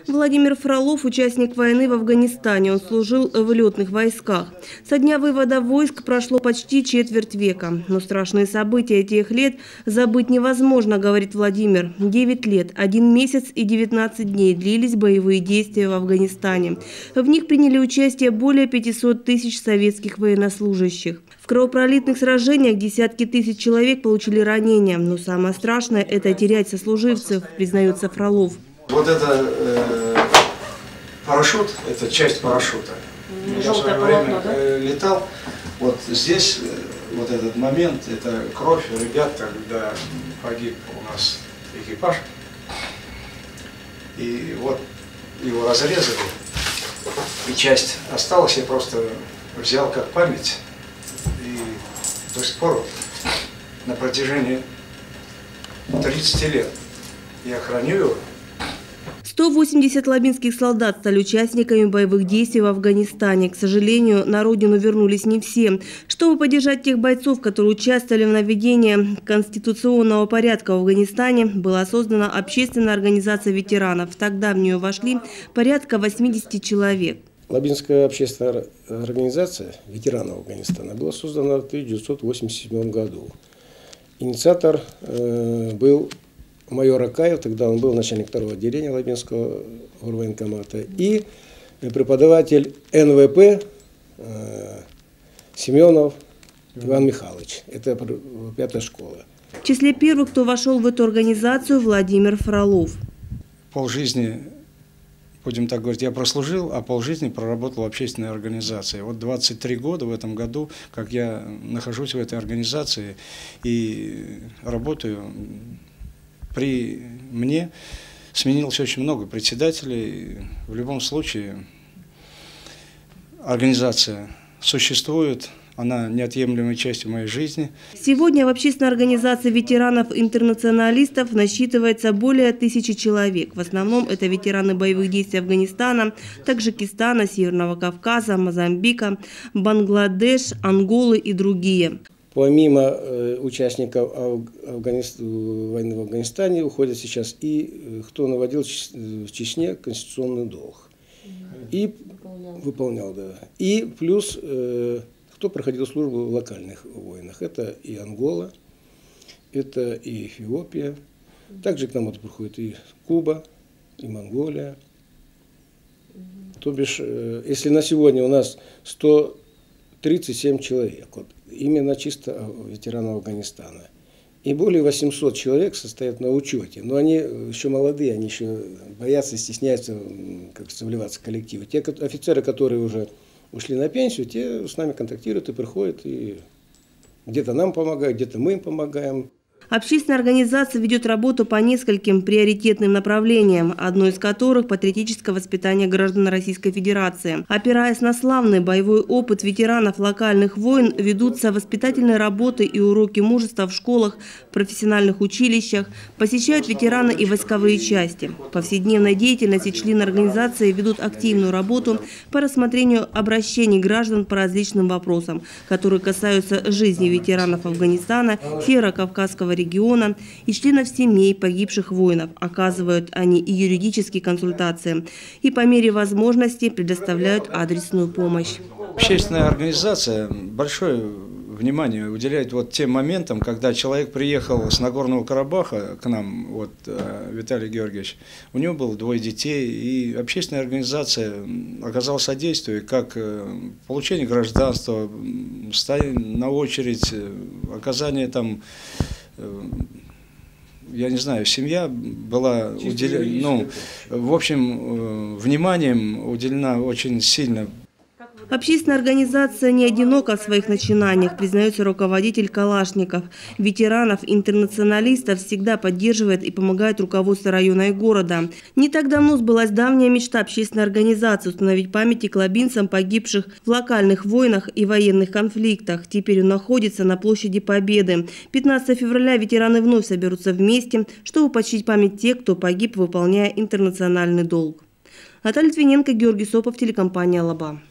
Владимир Фролов – участник войны в Афганистане. Он служил в летных войсках. Со дня вывода войск прошло почти четверть века. Но страшные события тех лет забыть невозможно, говорит Владимир. 9 лет, 1 месяц и 19 дней длились боевые действия в Афганистане. В них приняли участие более 500 тысяч советских военнослужащих. В кровопролитных сражениях десятки тысяч человек получили ранения. Но самое страшное – это терять сослуживцев, признается Фролов. Вот это парашют, это часть парашюта. Я в свое время летал. Вот здесь, вот этот момент, это кровь ребят, когда погиб у нас экипаж. И вот его разрезали, и часть осталась, я просто взял как память. И до сих пор на протяжении 30 лет я храню его. 180 лабинских солдат стали участниками боевых действий в Афганистане. К сожалению, на родину вернулись не все. Чтобы поддержать тех бойцов, которые участвовали в наведении конституционного порядка в Афганистане, была создана общественная организация ветеранов. Тогда в нее вошли порядка 80 человек. Лабинская общественная организация ветеранов Афганистана была создана в 1987 году. Инициатор был майор Акаев, тогда он был начальник 2-го отделения Лабинского горвоенкомата, и преподаватель НВП Семенов Иван Михайлович. Это 5-я школа. В числе первых, кто вошел в эту организацию, Владимир Фролов. Полжизни, будем так говорить, я прослужил, а полжизни проработал в общественной организации. Вот 23 года в этом году, как я нахожусь в этой организации и работаю. При мне сменилось очень много председателей. В любом случае организация существует, она неотъемлемой частью моей жизни. Сегодня в общественной организации ветеранов-интернационалистов насчитывается более 1000 человек. В основном это ветераны боевых действий Афганистана, Таджикистана, Северного Кавказа, Мозамбика, Бангладеш, Анголы и другие. Помимо участников войны в Афганистане уходят сейчас и кто наводил в Чечне конституционный долг. И выполнял, да. И плюс кто проходил службу в локальных войнах. Это и Ангола, это и Эфиопия. Также к нам вот приходит и Куба, и Монголия. То бишь, если на сегодня у нас 137 человек, вот, именно чисто ветеранов Афганистана. И более 800 человек состоят на учете. Но они еще молодые, они еще боятся, стесняются как-то вливаться в коллективы. Те офицеры, которые уже ушли на пенсию, те с нами контактируют и приходят. И где-то нам помогают, где-то мы им помогаем. Общественная организация ведет работу по нескольким приоритетным направлениям, одно из которых – патриотическое воспитание граждан Российской Федерации. Опираясь на славный боевой опыт ветеранов локальных войн, ведутся воспитательные работы и уроки мужества в школах, профессиональных училищах, посещают ветераны и войсковые части. В повседневной деятельности члены организации ведут активную работу по рассмотрению обращений граждан по различным вопросам, которые касаются жизни ветеранов Афганистана, Северо-Кавказского региона и членов семей погибших воинов. Оказывают они и юридические консультации, и по мере возможности предоставляют адресную помощь. Общественная организация большое внимание уделяет вот тем моментам, когда человек приехал с Нагорного Карабаха к нам, вот Виталий Георгиевич, у него было 2 детей, и общественная организация оказала содействие, как получение гражданства, на очередь, оказание там, я не знаю, семья была уделена, ну, в общем, вниманием уделена очень сильно. Общественная организация не одинока в своих начинаниях, признается руководитель Калашников. Ветеранов-интернационалистов всегда поддерживает и помогает руководство района и города. Не так давно сбылась давняя мечта общественной организации установить памятник лабинцам, погибших в локальных войнах и военных конфликтах. Теперь он находится на площади Победы. 15 февраля ветераны вновь соберутся вместе, чтобы почтить память тех, кто погиб, выполняя интернациональный долг. Наталья Твиненко, Георгий Сопов, телекомпания «Лаба».